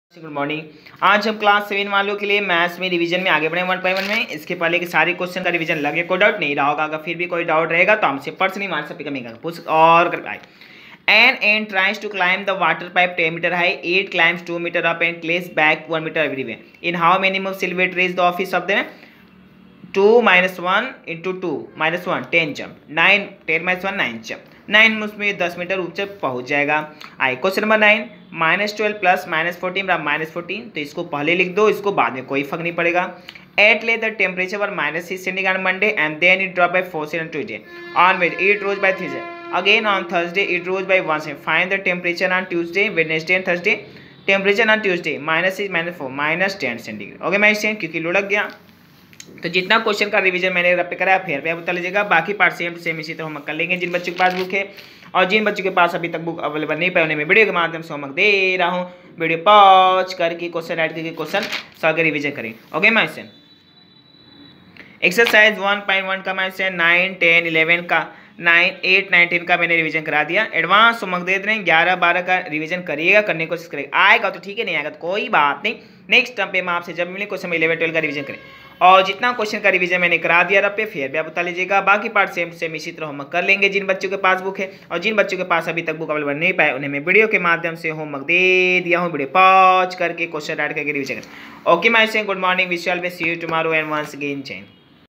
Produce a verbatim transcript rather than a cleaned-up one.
Good morning. आज हम class seven वालों के लिए मैथ्स में रिवीजन में आगे बढ़े वन बाय वन में। इसके पहले के सारे क्वेश्चन का रिवीजन लगे, कोई डाउट नहीं रहा होगा। अगर फिर भी कोई डाउट रहेगा तो हमसे पर्सनली व्हाट्सएप पे कमेंट पूछ और कर पाए। An ant tries to climb the water pipe ten meter high. Eight climbs two meter up and clicks back one meter everywhere. In how many moves will it reach the office of them? two minus one into two minus one ten jump. nine ten minus one nine jump. Nine उसमें दस metre ऊंचे पहुंच जाएगा। आई question number nine minus twelve plus minus fourteen minus fourteen, तो इसको पहले लिख दो, इसको बाद में कोई फर्क नहीं पड़ेगा। At Leh the temperature was minus six centigrade on Monday and then it drop by four centigrade Tuesday. On वेट it rose by three again on Thursday it rose by one से। Find the temperature on Tuesday Wednesday and Thursday. Temperature on Tuesday minus six minus four minus ten centigrade. Okay मैं इससे क्योंकि लुढ़क गया, तो जितना question का revision मैंने रब पे कराया फिर पे बता लीजिएगा। बाकी पार्ट सेम टू सेम इसी तरह होमवर्क कर लेंगे। जिन बच्चों के पास बुक है और जिन बच्चों के पास अभी तक बुक अवेलेबल नहीं पाए उन्हें मैं वीडियो के माध्यम से होमवर्क दे रहा हूँ। वीडियो पॉज करके क्वेश्चन ऐड करके क्वेश्चन सॉल्व कर रिवीजन करें। ओके मैं इससे एक्सरसाइज वन पॉइंट वन का मैं से नाइन टेन इलेवन का नाइन एट नाइन टेन का मैंने रिवीजन करा दिया। एडवांस होमवर्क दे रहे हैं, ग्यारह बारह का रिवीजन करिएगा, करने की कोशिश करेगा। आएगा तो ठीक है, नहीं आएगा तो कोई बात नहीं। नेक्स्ट टाइम पे मैं आपसे जब मिले क्वेश्चन इलेवन ट्वेल्व का रिवीजन करें। और जितना क्वेश्चन का रिवीजन मैंने करा दिया रब पे फिर भी आप बता लीजिएगा। बाकी पार्ट सेम सेम इसी तरह होमवर्क कर लेंगे जिन बच्चों के पास बुक है, और जिन बच्चों के पास अभी तक बुक अवेलेबल नहीं पाए उन्हें मैं वीडियो के माध्यम से होमवर्क दे दिया हूँ। वीडियो पॉज करके क्वेश्चन ऐड करके रिवीजन करें। Okay my saying good morning, wish you all see you tomorrow and once again Jai Hind.